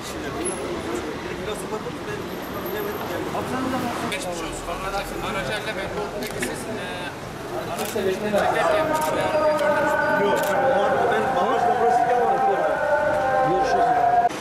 kişiler. Biraz bakın ben bilemedim yani. Geçmiş olsun. Aracı ellemeyin. Peki siz araçla çekerken Yok. Ben bagajla burası devam ediyorum. Görüşürüz.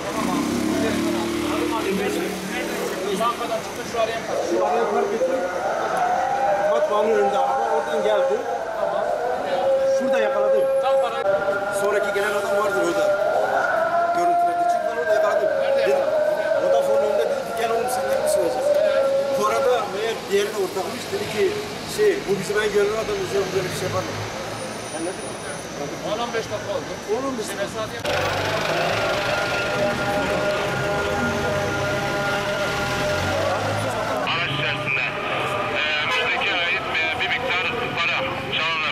bankadan çıktın şu araya kadar. Şu araya park ettim. Matbaanın önünde araba. Oradan geldi. Tamam. Şurada yakaladım. Tam parayı. Sonraki gelen adam vardır orada. Görüntülerde. Çünkü ben orada yakaladım. Nerede Dedim, yakaladın? Vodafone'un önünde dedi ki gel oğlum senden mi söyleyeceğiz? Bu arada meğer diğeri de ortakmış. Dedi ki bu bizim en gönüllü adam üzerinde böyle bir şey var mı? Anladın mı? 10-15 dakika oldu. Oğlum biz Mesafeye Araç içerisinde müşteriye ait bir miktar para çalınır.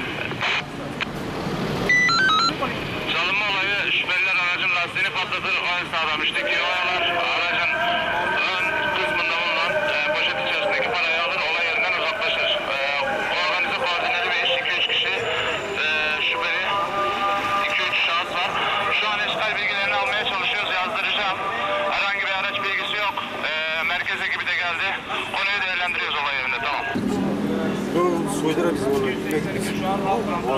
Çalınma olayı şüpheliler aracın lastiğini patlatır. O esnada müşteri oyalar. Aracın ön kısmında bulunan poşet içerisindeki parayı alır. Olay yerinden uzaklaşır. Organize koordineli bir iş 2-3 kişi şüpheli 2-3 şahıs var. Şu an eşkal bilgilerini almaya çalışıyoruz. Yazdıracağım. Herhangi bir araç bilgisi yok. Merkez ekibi de geldi. Konuyu değerlendiriyoruz olay yerinde. Tamam. soydura bizim onu. şu an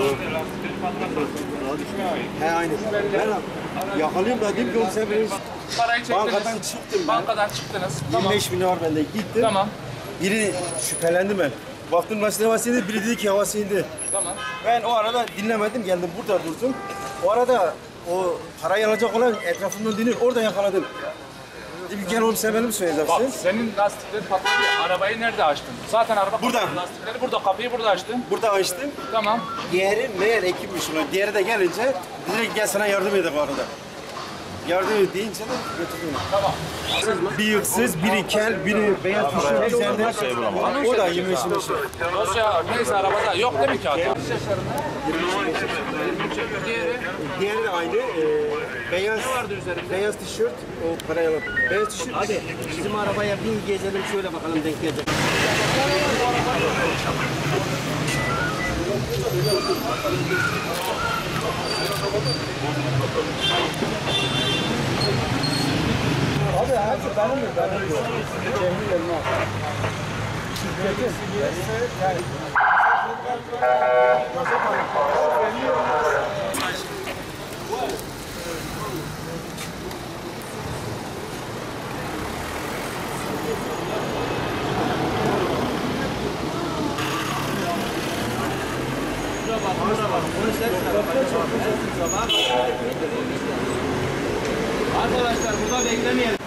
He aynı. Ben yakalıyorum da dedim ki oğlum sen benim parayı çektiniz. bankadan çıktım ben. Bankadan çıktınız. Tamam. 25 bin lira var bende. Gittim. Tamam. Biri şüphelendi ben. Baktım lastik havası indi, biri dedi ki havası indi. Tamam. Ben o arada dinlemedim, geldim burada durdum. O arada o parayı alacak olan etrafımdan dinliyor, orada yakaladım. Dedim gel oğlum sen benim Bak söyleyeceksin. senin lastikleri patladı ya. Arabayı nerede açtın? Zaten araba Burada. patladı. Lastikleri burada. Kapıyı burada açtın. Burada açtım. Tamam. Diğeri meğer ekipmiş ulan. Diğeri de gelince direkt gel sana yardım edin bu arada. Yardım edin deyince de götürdüm. Tamam. Bir yıksız, biri kel, biri beyaz tişört üzerinde. O da 25 25. Dosya neyse arabada yok değil mi kağıt? Diğeri de aynı. Beyaz tişört, o parayı alıp. Beyaz tişört. Hadi bizim arabaya bin gezelim şöyle bakalım denk gelecek. Abi hepsi benim diyor. Cemil Elmas. Şirketin. Yani. Arkadaşlar burada beklemeyelim.